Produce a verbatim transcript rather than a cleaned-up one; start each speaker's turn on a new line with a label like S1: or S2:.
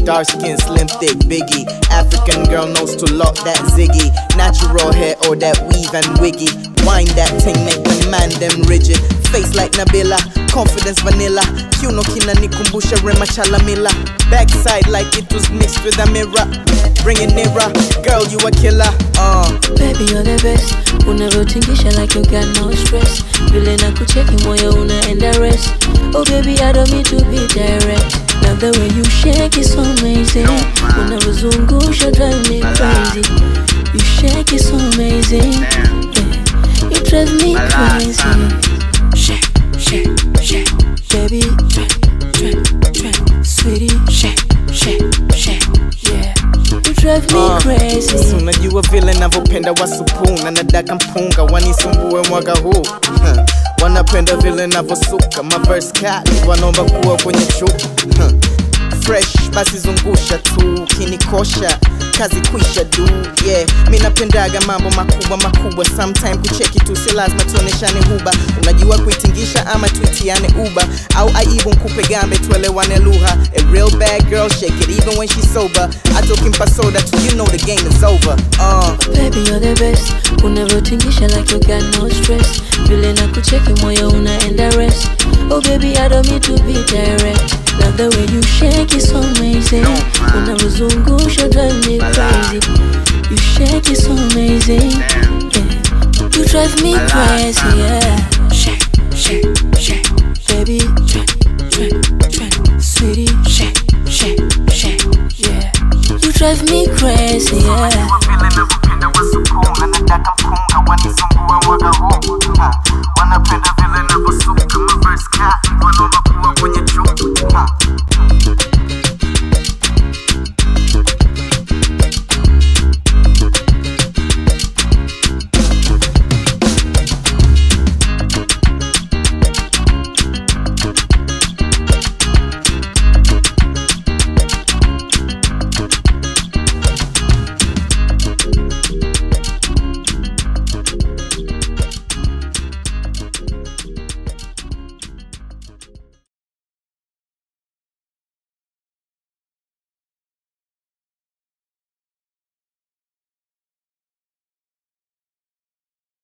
S1: Dark skin, slim, thick, biggie. African girl knows to lock that ziggy. Natural hair or that weave and wiggy. Wind that thing, make the man them rigid. Face like Nabila, confidence vanilla. Kiuno kina nikumbusha Rema Chalamila. Backside like it was mixed with a mirror. Bring it nearer, girl you a killer. uh.
S2: Baby you're the best. Unavyotingisha like you got no stress. Vile na kucheki moyo unaenda rest. Oh baby I don't mean to be direct. Love the way you shake it so amazing. Unavyozungusha drive me crazy. You shake it so amazing, yeah. You drive me crazy. Shake, shake, shake, baby, drip, drip, drip, sweetie, shake, shake, shake, yeah. You drive me uh, crazy.
S1: Unajua vile navyopenda wasupuna. Nadaka mpunga wanisumbue mwaka huu. huh. Wanapenda vile navyosuka maverse kali, wanaomba kuwa kwenye chupa. huh. Fresh basi zungusha tu, kinikosha kazi kuisha du, yeah. Mi napendaga mambo makubwa makubwa. Sometime kucheki tu si lazima tuoneshane huba. Unajua kuitingisha ama tuitiane uba, au aibu nkupe gambe tuelewane lugha. A real bad girl shake it even when she's sober. Hata ukimpa soda tu you know the game is over. uh.
S2: Baby you're the best. Unavyotingisha like you got no stress. Vile na kucheki moyo unaenda rest. Oh baby I don't mean to be direct. Love the way you shake it so amazing. Unavyozungusha drive me crazy. You shake it so amazing, yeah. You drive me crazy, yeah. Shake, shake, shake, baby, drip, drip, drip, sweetie, shake, shake, shake, yeah. You drive me crazy, yeah.